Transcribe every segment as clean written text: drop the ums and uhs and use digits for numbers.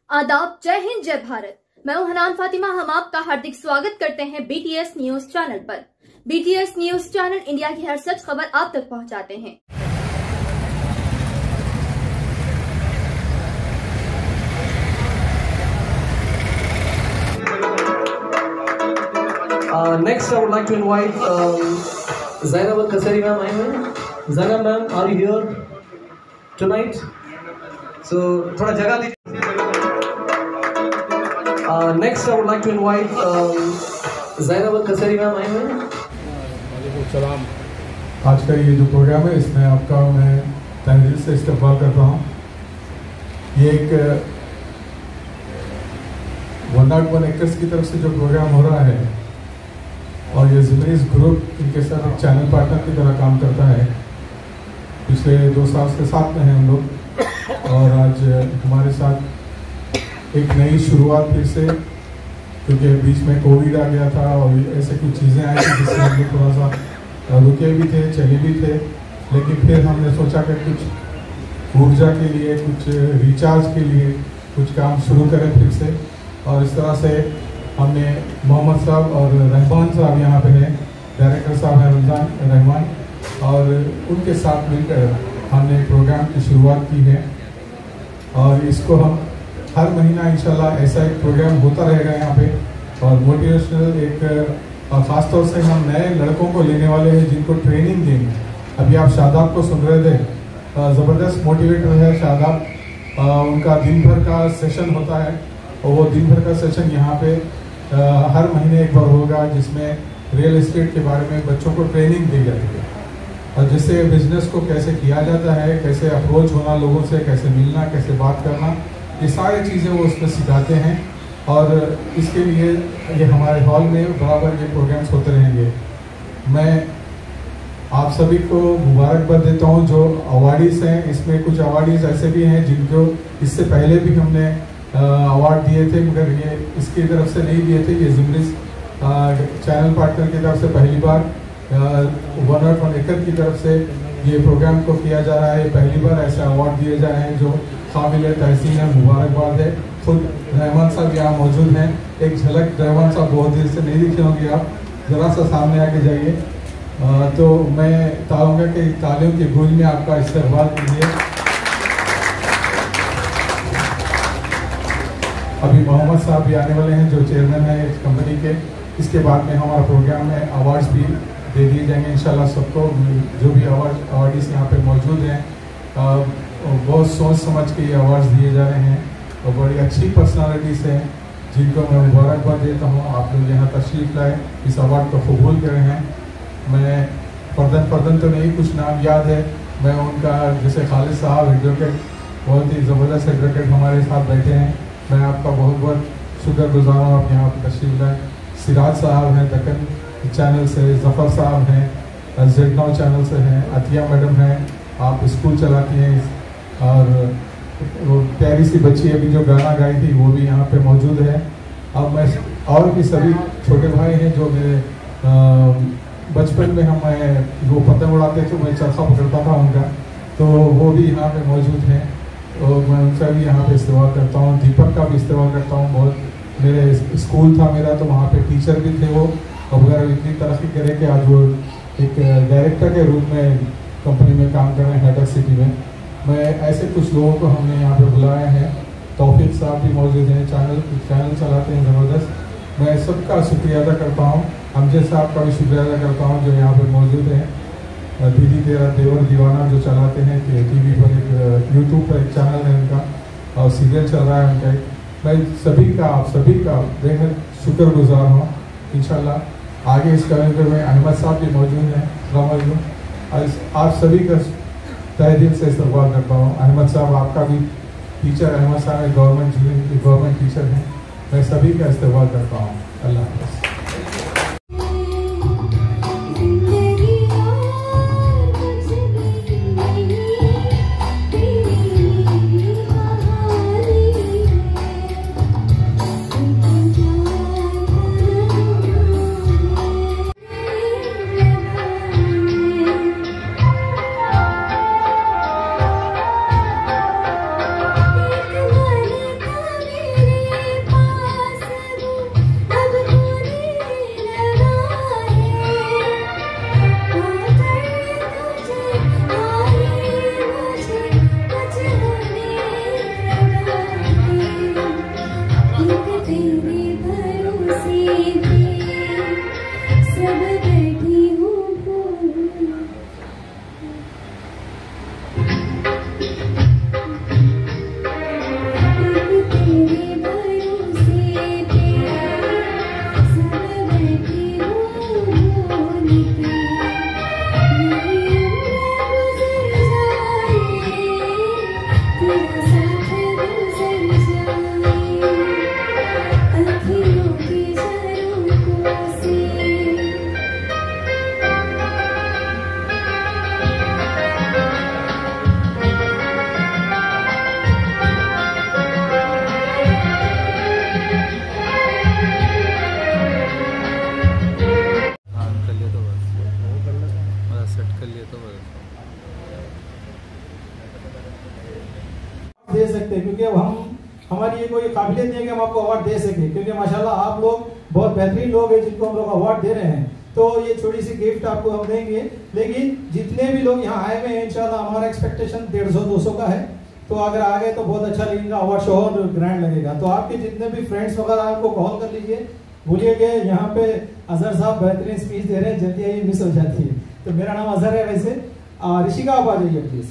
आदाब, जय हिंद, जय भारत। मैं हूं हनान फातिमा। हम आपका हार्दिक स्वागत करते हैं BTS न्यूज चैनल पर। BTS न्यूज चैनल इंडिया की हर सच खबर आप तक पहुंचाते हैं। Next, I would like to invite Zainab Al-Kasari ma'am. Zainab ma'am, are you here tonight? So, थोड़ा जगह दीजिए. Next, I would like to invite Zainab Al-Kasari ma'am. वालेकुम सलाम। आज का ये जो प्रोग्राम है इसमें आपका मैं तहे दिल से इस्तकबाल करता हूँ। ये एक 101 एक्टर्स की तरफ से जो प्रोग्राम हो रहा है और ये ज़िमरीज़ ग्रुप इनके साथ एक चैनल पार्टनर की तरह काम करता है। पिछले 2 साल से साथ में हैं हम लोग और आज हमारे साथ एक नई शुरुआत फिर से, क्योंकि बीच में कोविड आ गया था और ऐसे कुछ चीज़ें आई थी जिससे हम लोग थोड़ा सा रुके भी थे, चले भी थे, लेकिन फिर हमने सोचा कि कुछ ऊर्जा के लिए, कुछ रिचार्ज के लिए कुछ काम शुरू करें फिर से। और इस तरह से हमने मोहम्मद साहब और रहमान साहब यहाँ पे हैं, डायरेक्टर साहब हैं रमज़ान रहमान, और उनके साथ मिलकर हमने प्रोग्राम की शुरुआत की है। और इसको हम हर महीना इंशाल्लाह ऐसा एक प्रोग्राम होता रहेगा यहाँ पे, और मोटिवेशनल एक ख़ास तौर से हम नए लड़कों को लेने वाले हैं जिनको ट्रेनिंग देंगे। अभी आप शादाब को सुन रहे थे, ज़बरदस्त मोटिवेटर है शादाब। उनका दिन भर का सेशन होता है और वो दिन भर का सेशन यहाँ पे हर महीने एक बार होगा, जिसमें रियल एस्टेट के बारे में बच्चों को ट्रेनिंग दी जाती है और जिससे बिजनेस को कैसे किया जाता है, कैसे अप्रोच होना लोगों से, कैसे मिलना, कैसे बात करना, ये सारी चीज़ें वो उसमें सिखाते हैं। और इसके लिए ये हमारे हॉल में बराबर ये प्रोग्राम्स होते रहेंगे। मैं आप सभी को मुबारकबाद देता हूँ जो अवार्डीज़ हैं। इसमें कुछ अवार्डीज़ ऐसे भी हैं जिनको इससे पहले भी हमने अवार्ड दिए थे, मगर ये इसकी तरफ से नहीं दिए थे। ये ज़िमरीज़ चैनल पार्टनर की तरफ से पहली बार 101 एकड़ की तरफ से ये प्रोग्राम को किया जा रहा है। पहली बार ऐसे अवार्ड दिए जा रहे हैं जो काबिल तहसीन है, मुबारकबाद है। खुद रहमान साहब यहाँ मौजूद हैं। एक झलक रहमान साहब बहुत देर से नहीं दिखे होंगे, आप ज़रा सा सामने आके जाइए। तो मैं चाहूँगा कि तालियों की गूंज में आपका इस्तकबाल कीजिए। अभी मोहम्मद साहब भी आने वाले हैं जो चेयरमैन है इस कंपनी के। इसके बाद में हमारा प्रोग्राम में अवार्ड्स भी दे दिए जाएंगे इंशाल्लाह सबको। जो भी अवार्डीज यहाँ पे मौजूद हैं, बहुत सोच समझ के ये अवार्ड्स दिए जा रहे हैं और बड़ी अच्छी पर्सनालिटीज़ हैं जिनको मैं मुबारकबाद देता हूँ। आप लोग यहाँ तशरीफ़ लाए, इस अवार्ड को कबूल करे हैं। मैं फर्दन तो नहीं, कुछ नाम याद है। मैं उनका, जैसे खालिद साहब एडवोकेट, बहुत ही ज़बरदस्त एडवोकेट हमारे साथ बैठे हैं। मैं आपका बहुत बहुत शुक्रगुजार हूँ, आप यहाँ पर तशरीफ़ लाए। सिराज साहब हैं दक्कन चैनल से, ज़फ़र साहब हैं Z9 चैनल से हैं, अतिया मैडम हैं, आप स्कूल चलाती हैं। और वो प्यारी सी बच्ची अभी जो गाना गाई थी वो भी यहाँ पे मौजूद है। अब मैं और भी सभी छोटे भाई हैं जो मेरे बचपन में हम वो पतंग उड़ाते थे, मैं चरखा पकड़ता था उनका, तो वो भी यहाँ पे मौजूद हैं। तो मैं उनका भी यहाँ पे इस्तेमाल करता हूँ। दीपक का भी इस्तेमाल करता हूँ। बहुत मेरे स्कूल था मेरा, तो वहाँ पे टीचर भी थे वो, और वगैरह इतनी तरक्की करे कि आज वो एक डायरेक्टर के रूप में कंपनी में काम कर रहे हैं हैदर सिटी में। मैं ऐसे कुछ लोगों को हमने यहाँ पे बुलाया है। तौफीक साहब भी मौजूद हैं, चैनल चलाते हैं ज़बरदस्त। मैं सबका शुक्रिया अदा करता हूँ। अमजद साहब का भी शुक्रिया अदा करता हूँ जो यहाँ पे मौजूद हैं। दीदी तेरा देवर दीवाना जो चलाते हैं TV पर, एक यूट्यूब पर एक चैनल है उनका और सीरियल चल रहा है उनका। मैं सभी का, आप सभी का बेहद शुक्रगुजार हूँ। इंशाल्लाह आगे इस कार्यक्रम में अहमद साहब भी मौजूद हैं। अस्सलामुअलैकुम। आप सभी का तहे दिल से इस्तकबाल करता हूँ। अहमद साहब, आपका भी टीचर अहमद साहब गवर्नमेंट टीचर हैं। मैं सभी का इस्तकबाल करता हूँ। अल्लाह हाफ़िज़। हमारी ये कोई काबिलियत नहीं है कि हम आपको अवार्ड दे सकें, क्योंकि माशाल्लाह आप लोग बहुत बेहतरीन लोग हैं जिनको हम लोग अवार्ड दे रहे हैं। तो ये छोटी सी गिफ्ट आपको हम देंगे, लेकिन जितने भी लोग यहाँ आए हुए हैं इंशाल्लाह हमारा एक्सपेक्टेशन 150-200 का है। तो अगर आ गए तो बहुत अच्छा लगेगा, अवार्ड शो और ग्रैंड लगेगा। तो आपके जितने भी फ्रेंड्स वगैरह आपको कॉल कर लीजिए, भूलिए कि यहाँ पे अजहर साहब बेहतरीन स्पीच दे रहे हैं, जल्दी यही मिस हो जाती है। तो मेरा नाम अजहर है वैसे। ऋषिका आप आ जाइए प्लीज।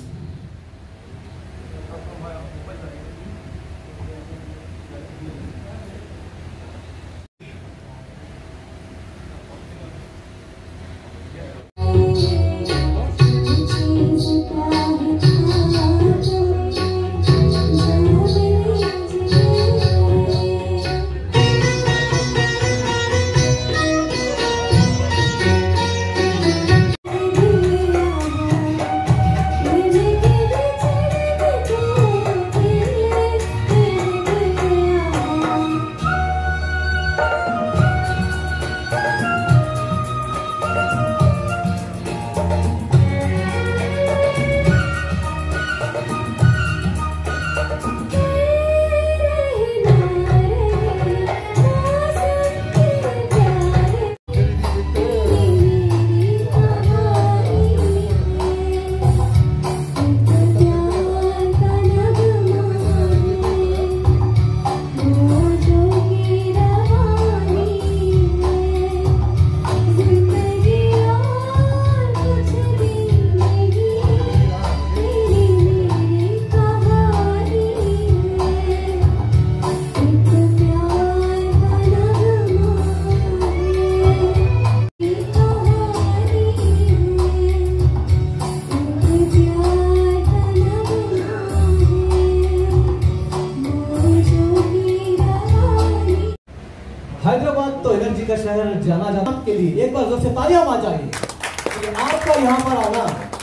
हैदराबाद तो एनर्जी का शहर जाना जाता के लिए एक बार जोर से तालियां आना चाहिए, क्योंकि आपका यहाँ पर आना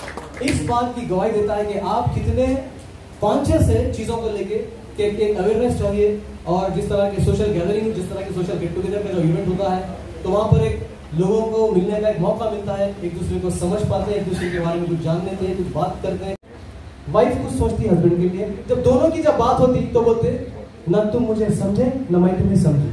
इस बात की गवाही देता है कि आप कितने कॉन्शियस है चीजों को लेके, कि एक अवेयरनेस चाहिए। और जिस तरह के सोशल गैदरिंग, जिस तरह के सोशल गेट टुगेदर का जो इवेंट होता है, तो वहाँ पर एक लोगों को मिलने का एक मौका मिलता है, एक दूसरे को समझ पाते हैं, एक दूसरे के बारे में कुछ जान लेते हैं, कुछ बात करते हैं। वाइफ कुछ सोचती है हस्बैंड के लिए, जब दोनों की जब बात होती तो बोलते न तुम मुझे समझे न मैं तुम्हें समझू।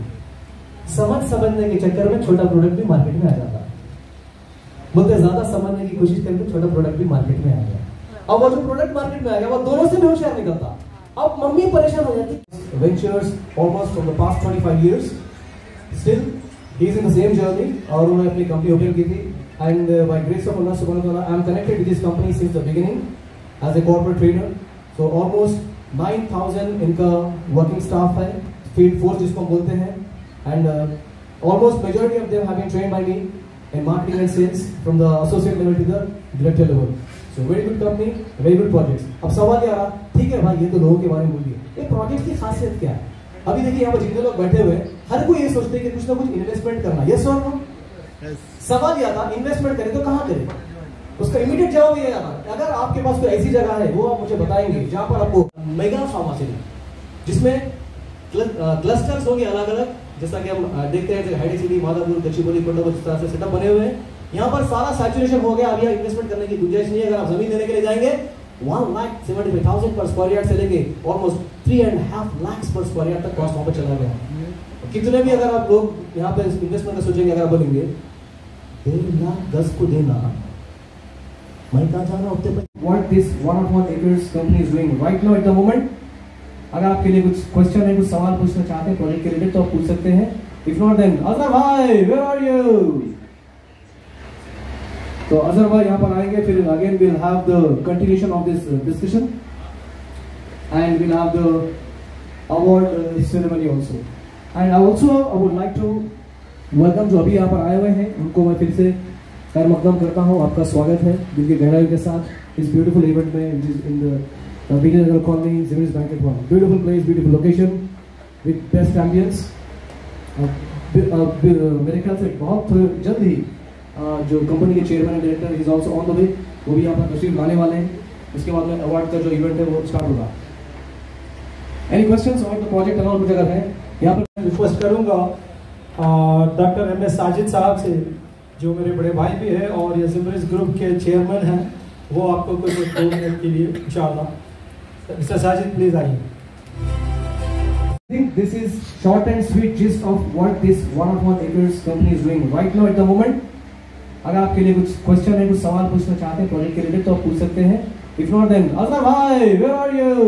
समझने के चक्कर में छोटा प्रोडक्ट भी मार्केट में आ जाता है। बोलते ज्यादा समझने की कोशिश करके छोटा प्रोडक्ट भी मार्केट में आ गया। अब वो जो प्रोडक्ट मार्केट में आ गया वो दोनों से भी होशियार निकलता। अब मम्मी परेशान हो जाती। Ventures almost from the past 25 years, still he is in the same journey. और उन्होंने अपनी कंपनी ओपन की थी, एंड बाय ग्रेस ऑफ अल्लाह सुब्हानहू व तआला I am connected with this company since the beginning as a corporate trainer. So almost 9000 इनका वर्किंग स्टाफ है, फील्ड फोर्स जिसको बोलते हैं। And almost majority of them have been trained by me in marketing and sales from the associate level to the director level. So very good company, very good projects. अब सवाल ये आ रहा, ठीक है भाई ये तो लोगों के बारे में बोलिए, ये प्रोजेक्ट की खासियत क्या है? अभी देखिए यहाँ पर जितने लोग बैठे हुए हैं, हर कोई ये सोचते हैं कि कुछ ना कुछ इन्वेस्टमेंट करना। यस और नो? सवाल ये आता, इन्वेस्टमेंट करें तो कहाँ करें? उसका इमीडिएट जवाब ये आता, अगर आपके पास कोई ऐसी जगह है वो आप मुझे बताएंगे जहाँ पर आपको मेगा फार्मासी, जिसमें क्लस्टर्स होंगे अलग अलग, जैसा कि हम देखते हैं हाईडी सिटी, मादापुर, गच्चीबोली, कोंडागल, जिस तरह से सेटअप बने हुए हैं। यहाँ पर सारा सैचुरेशन हो गया, अभी इन्वेस्टमेंट करने की गुंजाइश नहीं है। अगर आप जमीन लेने के लिए जाएंगे 1,75,000 पर स्क्वायर यार्ड से लेके ऑलमोस्ट 3.5 लाख पर स्क्वायर यार्ड तक कॉस्ट वहाँ पर चला गया। कितने भी अगर आप लोग यहाँ पे इन्वेस्टमेंट का सोचेंगे, अगर बोलेंगे 1,10,00,000 को देना, मैं कहाँ जाना उतने पर। What this 101 acres company is doing right now at the moment। अगर आपके लिए कुछ क्वेश्चन है, कुछ सवाल पूछना चाहते हैं प्रोजेक्ट के रिलेटेड तो आप पूछ सकते हैं। इफ नॉट देन अजहर भाई वेयर आर यू? तो अजहर भाई यहाँ पर आएंगे, फिर again we will have the continuation of this discussion and we will have the award ceremony also. And I would like to welcome जो अभी यहाँ पर आए हुए हैं, उनको मैं फिर से खैर मकदम करता हूँ। आपका स्वागत है दिल की गहराई के साथ इस ब्यूटीफुल इवेंट में in the Beginner Colony, Zimi's Banquet Hall. Beautiful place, beautiful location with best ambience. मेरे ख्याल से बहुत जल्द ही जो कंपनी के chairman and director is also on the way, वो भी यहाँ पर तशरीफ लाने वाले हैं। उसके बाद में अवार्ड का जो इवेंट है वो स्टार्ट होगा। Any questions on the project और कुछ अगर है यहाँ पर? रिक्वेस्ट करूंगा डॉक्टर MS साजिद साहब से, जो मेरे बड़े भाई भी है और ये ज़िमरीज़ ग्रुप के चेयरमैन हैं, वो आपको कुछ बोलने के लिए इंशाअल्लाह। मिस्टर साजिद प्लीज आइए। I think this is short and sweet gist of what this 101 acres company is doing right now at the moment. अगर आपके लिए कुछ क्वेश्चन है, कुछ सवाल पूछना चाहते हैं प्रोजेक्ट के रिलेटेड तो आप पूछ सकते हैं. If not then अजहर भाई, where are you?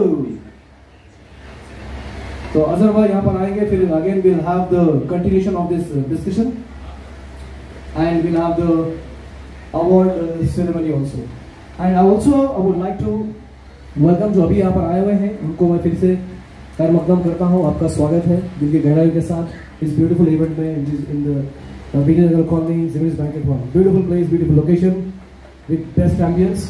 तो अजहर भाई यहाँ पर आएंगे, फिर again we'll have the continuation of this discussion and we'll have the award ceremony also. And I would like to welcome जो अभी यहाँ पर आए हुए हैं उनको मैं फिर से खैर मकदम करता हूँ. आपका स्वागत है दिल की गहराई के साथ इस ब्यूटीफुल इवेंट में इन द विजयनगर कॉलोनी जिमिनीज banquet hall. Beautiful place, beautiful location with best ambience.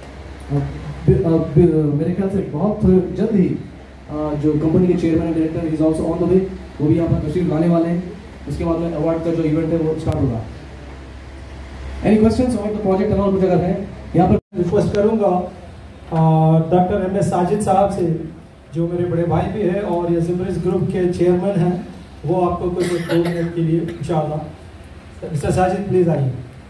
मेरे ख्याल से बहुत जल्द ही जो कंपनी के chairman and director is also on the way, वो भी यहाँ पर तशरीफ लाने वाले हैं. उसके बाद में अवार्ड का जो इवेंट है वो स्टार्ट होगा. Any questions on the project और कुछ अगर है यहाँ पर रिक्वेस्ट करूँगा डॉक्टर एम एस साजिद साहब से, जो मेरे बड़े भाई भी है और ये जिमरीज ग्रुप के चेयरमैन हैं, वो आपको कुछ 2 मिनट के लिए इंशाअल्लाह. मिस्टर साजिद प्लीज आइए.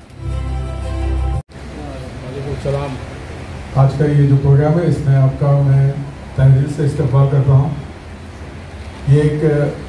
वालेकुम सलाम. आज का ये जो प्रोग्राम है इसमें आपका मैं तहे दिल से इस्तकबाल करता हूँ. ये एक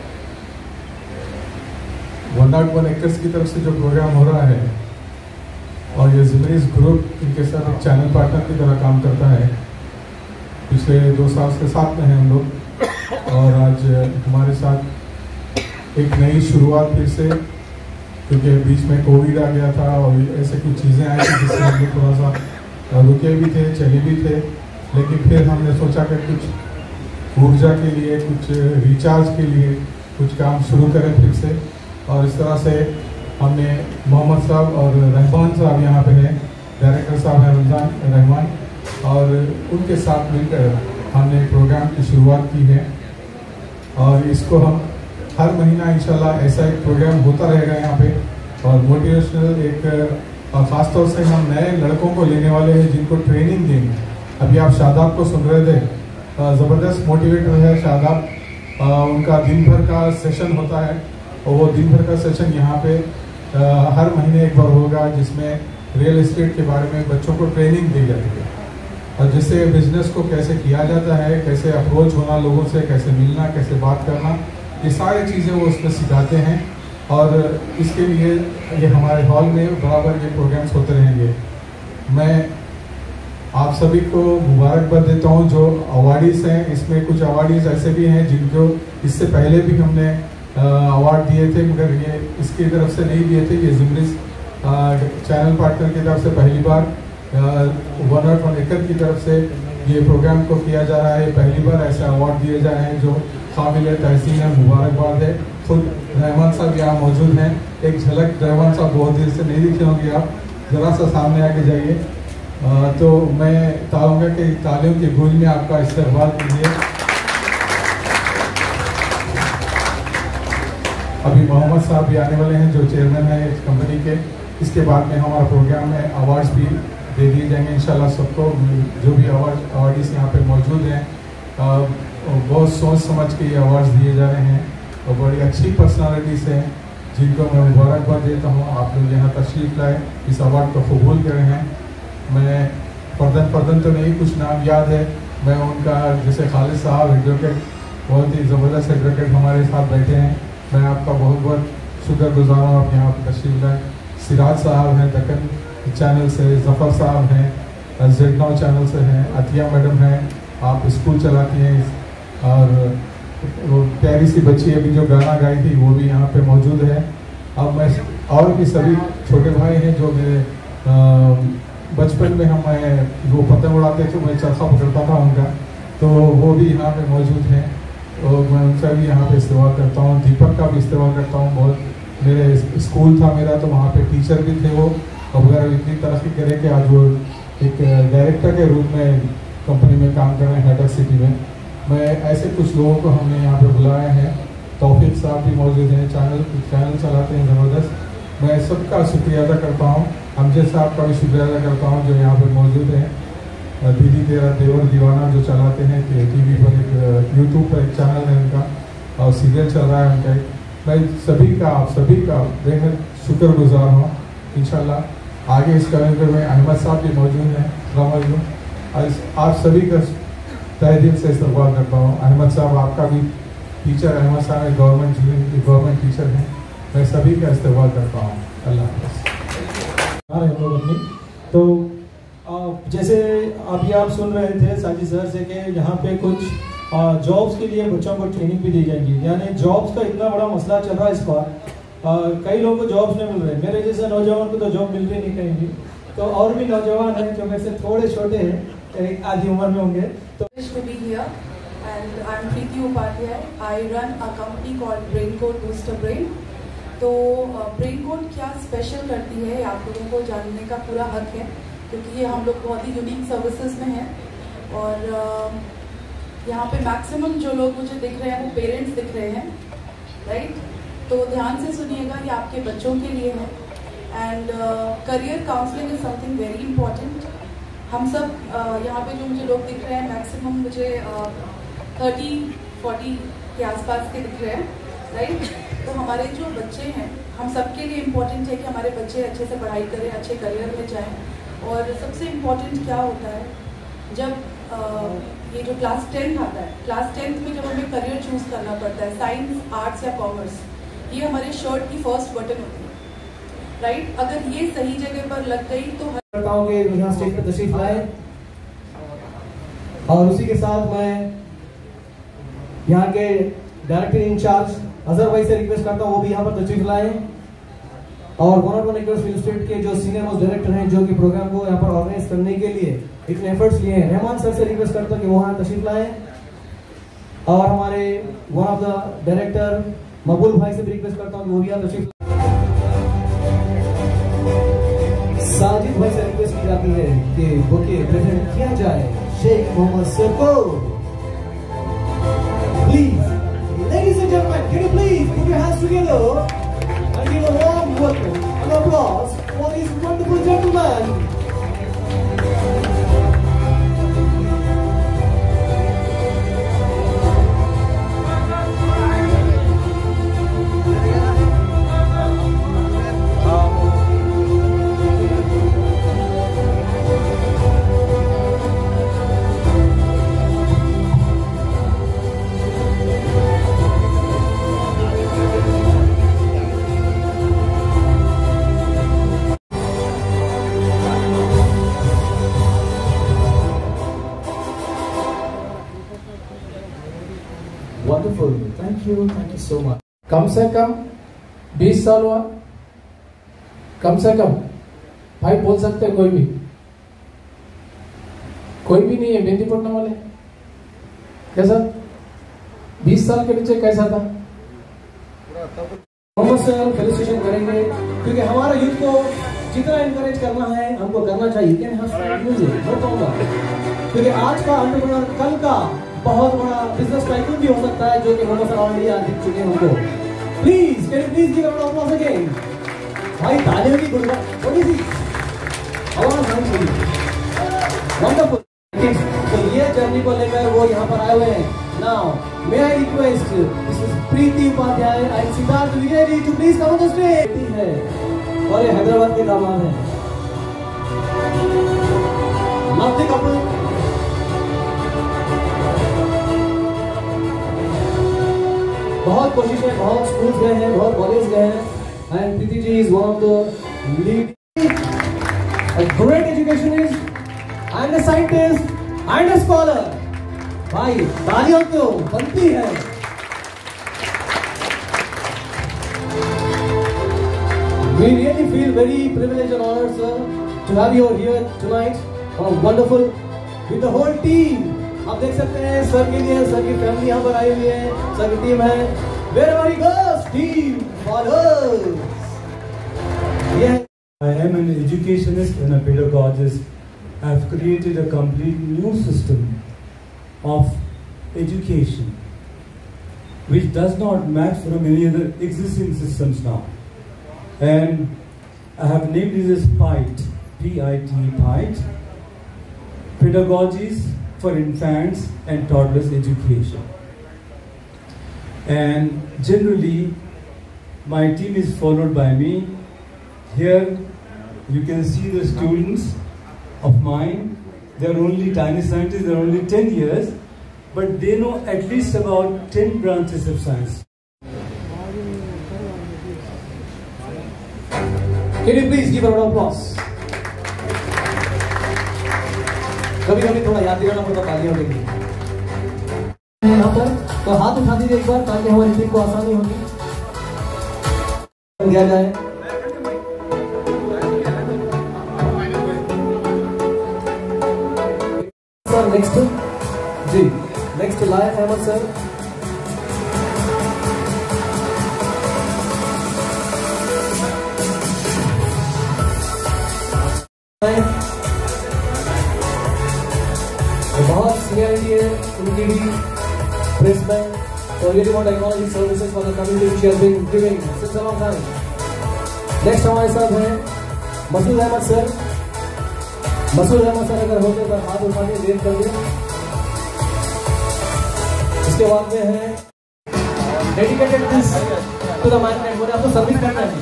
101 एकर्स की तरफ से जो प्रोग्राम हो रहा है और ये जिमरीज ग्रुप इनके साथ एक चैनल पार्टनर की तरह काम करता है. पिछले 2 साल से साथ में हैं हम लोग और आज हमारे साथ एक नई शुरुआत फिर से, क्योंकि बीच में कोविड आ गया था और ऐसे कुछ चीज़ें आई थी जिससे हम लोग थोड़ा सा रुके भी थे, चले भी थे. लेकिन फिर हमने सोचा कि कुछ ऊर्जा के लिए, कुछ रिचार्ज के लिए कुछ काम शुरू करें फिर से. और इस तरह से हमने मोहम्मद साहब और रहमान साहब यहाँ पे हैं, डायरेक्टर साहब हैं रमज़ान रहमान, और उनके साथ मिलकर हमने प्रोग्राम की शुरुआत की है. और इसको हम हर महीना इंशाल्लाह ऐसा एक प्रोग्राम होता रहेगा यहाँ पे. और मोटिवेशनल एक ख़ास तौर से हम नए लड़कों को लेने वाले हैं जिनको ट्रेनिंग देंगे. अभी आप शादाब को सुन रहे थे, ज़बरदस्त मोटिवेटर है शादाब. उनका दिन भर का सेशन होता है और वो दिन भर का सेशन यहाँ पे हर महीने एक बार होगा, जिसमें रियल एस्टेट के बारे में बच्चों को ट्रेनिंग दी जाती है और जिससे बिजनेस को कैसे किया जाता है, कैसे अप्रोच होना लोगों से, कैसे मिलना, कैसे बात करना, ये सारी चीज़ें वो उसमें सिखाते हैं. और इसके लिए ये हमारे हॉल में बराबर ये प्रोग्राम्स होते रहेंगे. मैं आप सभी को मुबारकबाद देता हूँ जो अवार्डीज़ हैं. इसमें कुछ अवार्डीज़ ऐसे भी हैं जिनको इससे पहले भी हमने अवार्ड दिए थे, मगर ये इसकी तरफ से नहीं दिए थे. ये जिमरीज चैनल पार्टनर की तरफ से पहली बार 101 एकड़ की तरफ से ये प्रोग्राम को किया जा रहा है. पहली बार ऐसे अवार्ड दिए जा रहे हैं जो काबिल तहसीन है, मुबारकबाद है. खुद रहमान साहब यहाँ मौजूद हैं. एक झलक रहमान साहब बहुत देर से नहीं दिखे होंगे, आप ज़रा सा सामने आके जाइए. तो मैं चाहूँगा कि तालियों की गूंज में आपका इस्तकबाल कीजिए. अभी मोहम्मद साहब भी आने वाले हैं जो चेयरमैन है इस कंपनी के. इसके बाद में हमारा प्रोग्राम में अवार्ड्स भी दे दिए जाएंगे इंशाल्लाह सबको. जो भी अवार्डीज यहाँ पे मौजूद हैं, बहुत सोच समझ के ये अवार्ड्स दिए जा रहे हैं और बड़ी अच्छी पर्सनालिटीज़ हैं जिनको मैं मुबारकबाद देता हूँ. आप लोग यहाँ तशरीफ़ लाए, इस अवार्ड को कबूल कर रहे हैं. मैं फर्दन तो नहीं, कुछ नाम याद है. मैं उनका जैसे खालिद साहब एडवोकेट, बहुत ही ज़बरदस्त एडवोकेट हमारे साथ बैठे हैं. मैं आपका बहुत बहुत शुक्रगुजार हूँ आप यहाँ पर तशरीफ़ लाए. सिराज साहब हैं दक्कन चैनल से, ज़फ़र साहब हैं Z9 चैनल से हैं, अतिया मैडम हैं, आप स्कूल चलाती हैं. और वो प्यारी सी बच्ची अभी जो गाना गाई थी वो भी यहाँ पे मौजूद है. अब मैं और भी सभी छोटे भाई हैं जो मेरे बचपन में हम वो पतंग उड़ाते थे, मैं चरखा पकड़ता था उनका, तो वो भी यहाँ पे मौजूद हैं. और मैं उनका भी यहाँ पे इस्तेमाल करता हूँ. दीपक का भी इस्तेमाल करता हूँ. बहुत मेरे स्कूल था मेरा, तो वहाँ पे टीचर भी थे वो. और वगैरह इतनी तरक्की करे कि आज वो एक डायरेक्टर के रूप में कंपनी में काम कर रहे हैं हैदर सिटी में. मैं ऐसे कुछ लोगों को हमने यहाँ पे बुलाया है. तौफीक साहब भी मौजूद हैं, चैनल चलाते हैं ज़बरदस्त. मैं सबका शुक्रिया अदा करता हूँ. अमजद साहब का भी शुक्रिया अदा करता हूँ जो यहाँ पर मौजूद हैं. दीदी तेरा देवर दीवाना जो चलाते हैं कि टीवी पर, एक यूट्यूब पर एक चैनल है उनका और सीरियल चल रहा है उनका. मैं सभी का, आप सभी का बेहद शुक्रगुजार हूँ. इंशाल्लाह आगे इस कैलेंडर में अहमद साहब भी मौजूद हैं. अस्सलाम वालेकुम. आप सभी का तहे दिल से इस्तेमाल करता हूँ। अहमद साहब, आपका भी टीचर अहमद साहब गवर्नमेंट टीचर हैं, मैं सभी का इस्तेमाल करता हूँ। अल्लाह हाफ़िज़। आ रहे हम लोग अपनी तो जैसे अभी आप सुन रहे थे साजिद सर से कि यहाँ पे कुछ जॉब्स के लिए बच्चों को ट्रेनिंग भी दी जाएगी, यानी जॉब्स का इतना बड़ा मसला चल रहा है इस बार। कई लोगों को जॉब्स नहीं मिल रहे, मेरे जैसे नौजवान को तो जॉब मिल रही नहीं कहीं भी। तो और भी नौजवान हैं जो मेरे से थोड़े छोटे हैं, एक आधी उम्र में होंगे। तो and I'm Preeti Upadhyay. I run a company called BrainCode Booster Brain. तो BrainCode क्या स्पेशल करती है आप लोगों को जानने का पूरा हक है, क्योंकि ये हम लोग बहुत ही यूनिक सर्विसेज में हैं। और यहाँ पे मैक्सिमम जो लोग मुझे दिख रहे हैं वो पेरेंट्स दिख रहे हैं, राइट? तो ध्यान से सुनिएगा, ये आपके बच्चों के लिए है। And career counselling is something very important. हम सब यहाँ पे जो मुझे लोग दिख रहे हैं मैक्सिमम मुझे 30-40 के आसपास के दिख रहे हैं, राइट? तो हमारे जो बच्चे हैं, हम सबके लिए इम्पोर्टेंट है कि हमारे बच्चे अच्छे से पढ़ाई करें, अच्छे करियर में जाएं। और सबसे इम्पोर्टेंट क्या होता है, जब ये जो क्लास 10 आता है, क्लास 10 में जब हमें करियर चूज करना पड़ता है, साइंस, आर्ट्स या कॉमर्स, ये हमारे शर्ट की फर्स्ट बटन होती है, राइट? अगर ये सही जगह पर लग गई तो यहाँ स्टेज पर तशरीफ लाए। और उसी के साथ मैं यहाँ के डायरेक्टर इंचार्ज अजहर भाई से रिक्वेस्ट करता हूँ वो भी यहाँ पर तशरीफ लाए। और 101 एकर्स रियल एस्टेट के जो सीनियर मोस्ट डायरेक्टर हैं, जो कि प्रोग्राम को यहाँ पर ऑर्गेनाइज करने के लिए इतने एफर्ट्स लिए हैं, रहमान सर से रिक्वेस्ट करता हूँ कि वो यहाँ तशरीफ लाए। और हमारे वन ऑफ द डायरेक्टर मकबूल भाई से भी रिक्वेस्ट करता हूँ कि वो भी यहाँ तशरीफ। साजिद भाई से रिक्वेस्ट की जाती है कि बुके प्रेजेंट किया जाए शेख मोहम्मद सर को। Please ladies and gentlemen, can you please put your hands together and give a warm welcome and applause for these wonderful gentlemen. Wonderful. Thank you so much. कम से कम 20 साल हुआ, कम से कम भाई बोल सकते हैं, कोई भी नहीं है मेहंदी पड़ने वाले। कैसा 20 साल के नीचे कैसा था? मोहम्मद सर फेलिसिटेशन करेंगे, क्योंकि हमारा यूथ को जितना इनकरेज करना है हमको करना चाहिए। क्या मैं कहूँगा, क्योंकि आज का एंटरप्रेन्योर कल का बहुत बड़ा बिजनेस टाइकून भी हो सकता है, जो कि मोहम्मद सर ऑलरेडी आज दिख चुके हैं हमको। Please can you please give a round of applause again. भाई तालियों की गुणवत्ता थोड़ी सी आवाज होनी चाहिए। वंडरफुल। तो ये जर्नी को लेकर वो यहाँ पर आए हुए हैं। Now may I request Mrs Preeti Upadhyay and Siddharth Vijay ji to please come on the stage है। और ये हैदराबाद के दामाद हैं, लवली कपल। बहुत कोशिशें, बहुत स्कूल्स गए हैं, बहुत कॉलेज गए हैं, and Preeti ji is one of the lead. A great educationist and a scientist and a scholar. भाई तालियों तो बनती है। We really feel very privileged and honored, sir, to have you here tonight. Wonderful with the whole team. आप देख सकते हैं sir के लिए सर की फैमिली यहाँ पर आई हुई है, सर की टीम है। Wherever he goes, team follows. Yeah. I am an educationist and a pedagogist. I have created a complete new system of education which does not match from any other existing systems now. And I have named it as PITE, P-I-T, PITE, Pedagogies for Infants and Toddlers Education. And generally, my team is followed by me. Here you can see the students of mine. They are only tiny scientists, they are only 10 years, but they know at least about 10 branches of science. Can you please give a round of applause? कभी-कभी थोड़ा याद दिलाना पड़ता तालियों के लिए। यहाँ पर तो हाथ उठा दीजिए एक बार ताकि हमारी टीम को आसानी होगी। दिया जाए। सर नेक्स्ट जी नेक्स्ट लायक अहमद सर। बहुत सीनियरिटी है उनकी भी प्रेसमैन और universal technology services for the community which has been giving since a long time. Next हमारे साथ हैं मसूद अहमद सर। मसूद अहमद सर अगर होते तो हाथ उठा के वेट कर दें। इसके बाद में है dedicated this to the management, बोले आपको सर्विस करना है।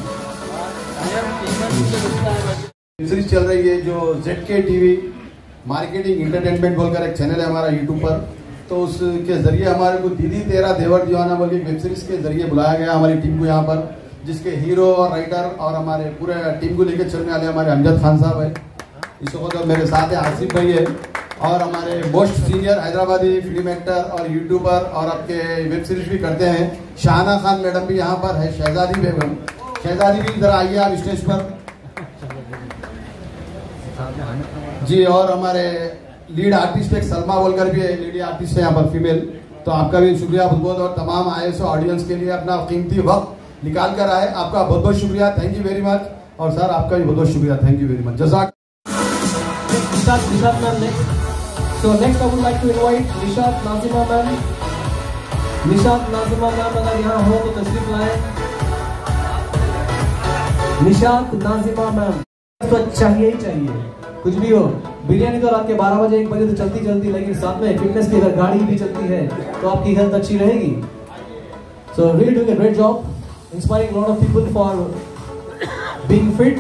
सीरीज चल रही है जो ZK TV मार्केटिंग इंटरटेनमेंट बोलकर एक चैनल है हमारा यूट्यूब पर, तो उसके जरिए हमारे को दीदी तेरा देवर दीवाना बोल के वेब सीरीज के जरिए बुलाया गया हमारी टीम को यहाँ पर, जिसके हीरो और राइटर और हमारे पूरे टीम को लेकर चलने वाले हमारे अमजद खान साहब है। इस वक्त तो मेरे साथ है आसिफ भाई है और हमारे most senior Hyderabadi film actor और यूट्यूबर और आपके वेब सीरीज भी करते हैं शाहना खान मैडम भी यहाँ पर है। शहजादी बेगम, शहजादी भी जरा आइए आप स्टेज पर जी। और हमारे लीड आर्टिस्ट एक सलमा बोलकर भी है, लीड आर्टिस्ट है यहाँ पर फीमेल। तो आपका भी शुक्रिया बहुत बहुत और तमाम ISO ऑडियंस के लिए अपना कीमती वक्त निकाल कर आए, आपका बहुत बहुत शुक्रिया, थैंक यू वेरी मच। और सर आपका भी बहुत बहुत शुक्रिया, थैंक यू वेरी मच। जज़ाक। Nishat ma'am next. So next I would like to invite Nishat Nazima ma'am. Nishat Nazima ma'am अगर यहाँ हो तो तशरीफ लाए। निशात नाजिमा मैम तो चाहिए ही चाहिए, कुछ भी हो। बिरयानी तो रात के 12 बजे 1 बजे तो चलती चलती, लेकिन साथ में फिटनेस की अगर गाड़ी भी चलती है तो आपकी हेल्थ अच्छी रहेगी। So really doing a great job, inspiring lot of people for being fit.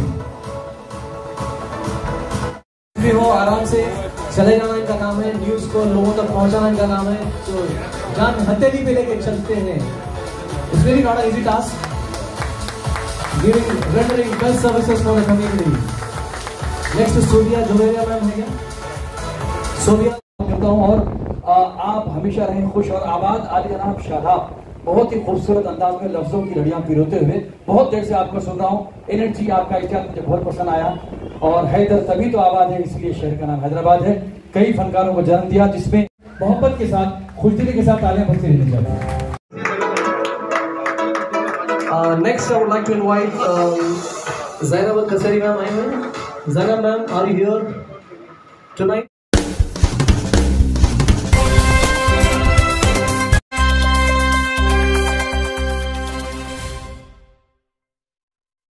भी हो आराम से चले जाना इनका काम है, न्यूज को लोगों तक पहुंचाना इनका नाम है। तो जान हथेली पे लेके चलते हैं। It's very not a easy task giving rendering best services for the community. Next Sobia Zubairia ma'am है क्या? सोबिया करता हूँ और आप हमेशा रहें खुश और आबाद। आली जनाब शादाब, बहुत ही खूबसूरत अंदाज में लफ्जों की लड़ियां पिरोते हुए बहुत देर से आपको सुन रहा हूँ। एनर्जी आपका स्टाइल मुझे बहुत पसंद आया। और हैदर तभी तो आबाद है, इसलिए शहर का नाम हैदराबाद है। कई फनकारों को जन्म दिया जिसमें मोहब्बत के साथ खुशदिली के साथ तालियां बजती रहनी चाहिए। Next I would like to invite Zainab Al-Kasari ma'am. Zainab ma'am, are you here tonight?